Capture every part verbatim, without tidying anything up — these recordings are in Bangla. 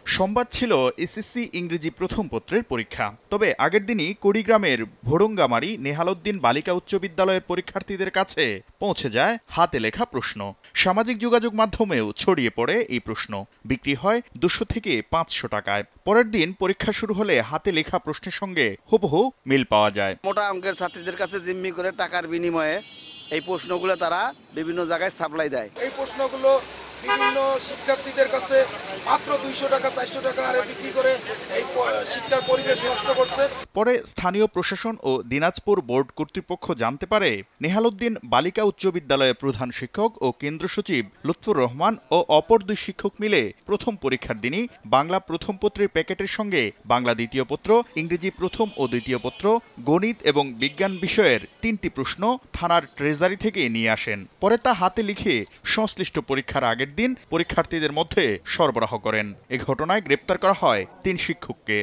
সোমবার ছিল এসএসসি ইংরেজি প্রথম পত্রের পরীক্ষা। তবে আগের দিনই কুড়িগ্রামের ভোরঙ্গামারি নেহালউদ্দিন বালিকা উচ্চ বিদ্যালয়ের পরীক্ষার্থীদের কাছে পৌঁছে যায় হাতে লেখা প্রশ্ন। সামাজিক যোগাযোগ মাধ্যমেও ছড়িয়ে পড়ে এই প্রশ্ন। বিক্রি হয় দুশো থেকে পাঁচশো টাকায়। পরের দিন পরীক্ষা শুরু হলে হাতে লেখা প্রশ্নের সঙ্গে হুবহু মিল পাওয়া যায়। মোটা অঙ্কের ছাত্রীদের কাছে জিম্মি করে টাকার বিনিময়ে এই প্রশ্নগুলো তারা বিভিন্ন জায়গায় সাপ্লাই দেয়। এই প্রশ্নগুলো বিভিন্ন শিক্ষার্থীদের কাছে মাত্র দুইশো টাকা চারশো টাকা হারে বিক্রি করে এই শিক্ষার পরিবেশ নষ্ট করছে। পরে স্থানীয় প্রশাসন ও দিনাজপুর বোর্ড কর্তৃপক্ষ জানতে পারে নেহালউদ্দিন বালিকা উচ্চ বিদ্যালয়ের প্রধান শিক্ষক ও কেন্দ্র সচিব লুৎফুর রহমান ও অপর দুই শিক্ষক মিলে প্রথম পরীক্ষার দিনই বাংলা প্রথম পত্রের প্যাকেটের সঙ্গে বাংলা দ্বিতীয় পত্র, ইংরেজি প্রথম ও দ্বিতীয় পত্র, গণিত এবং বিজ্ঞান বিষয়ের তিনটি প্রশ্ন থানার ট্রেজারি থেকে নিয়ে আসেন। পরে তা হাতে লিখে সংশ্লিষ্ট পরীক্ষার আগের দিন পরীক্ষার্থীদের মধ্যে সরবরাহ করেন। এ ঘটনায় গ্রেপ্তার করা হয় তিন শিক্ষককে।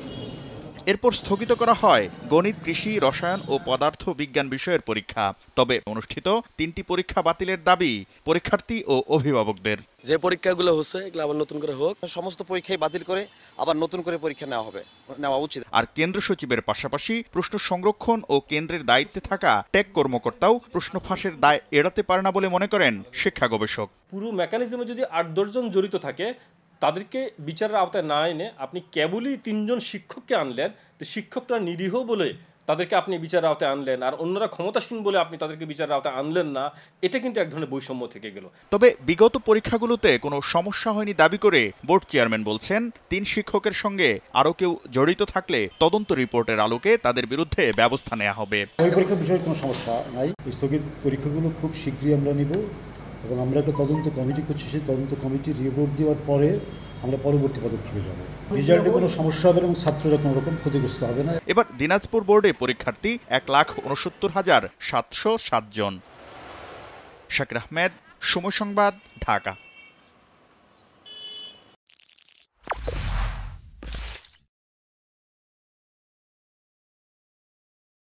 এরপর স্থগিত করা হয় গণিত, কৃষি, রসায়ন ও পদার্থ বিজ্ঞান বিষয়ের পরীক্ষা। তবে অনুষ্ঠিত তিনটি পরীক্ষা বাতিলের দাবি পরীক্ষার্থী ও অভিভাবকদের। যে পরীক্ষাগুলো হচ্ছে এগুলো আবার নতুন করে হোক, সমস্ত পরীক্ষাই বাতিল করে আবার নতুন করে পরীক্ষা নেওয়া হবে, নেওয়া উচিত। আর কেন্দ্র সচিবের পাশাপাশি প্রশ্ন সংরক্ষণ ও কেন্দ্রের দায়িত্বে থাকা টেক কর্মকর্তাও প্রশ্ন ফাঁসের দায় এড়াতে পারে না বলে মনে করেন শিক্ষা গবেষক। পুরো মেকানিজমে যদি আট দশজন জড়িত থাকে, তাদেরকে বিচারের আওতায় না এনে আপনি কেবলই তিনজন শিক্ষককে আনলেন, তো শিক্ষকরা নিরীহ বলে তাদেরকে আপনি বিচারের আওতায় আনলেন, আর অন্যরা ক্ষমতাসীন বলে আপনি তাদেরকে বিচারের আওতায় আনলেন না। এটা কিন্তু এক ধরনের বৈষম্য থেকে গেল। তবে বিগত পরীক্ষাগুলোতে কোনো সমস্যা হয়নি দাবি করে বোর্ড চেয়ারম্যান বলছেন, তিন শিক্ষকের সঙ্গে আরও কেউ জড়িত থাকলে তদন্ত রিপোর্টের আলোকে তাদের বিরুদ্ধে ব্যবস্থা নেওয়া হবে। ওই পরীক্ষার বিষয়ে কোনো সমস্যা নাই। স্থগিত পরীক্ষাগুলো খুব শীঘ্রই আমরা নিব এবং আমরা একটা তদন্ত কমিটি করছি। সেই তদন্ত কমিটি রিপোর্ট দেওয়ার পরে আমরা পরবর্তী পদক্ষেপে যাব। রেজাল্টে কোনো সমস্যা হবে না এবং ছাত্ররা কোনো রকম ক্ষতিগ্রস্ত হবে না। এবার দিনাজপুর বোর্ডে পরীক্ষার্থী এক লাখ উনসত্তর হাজার সাতশো সাত জন। শাকির আহমেদ, সময় সংবাদ, ঢাকা।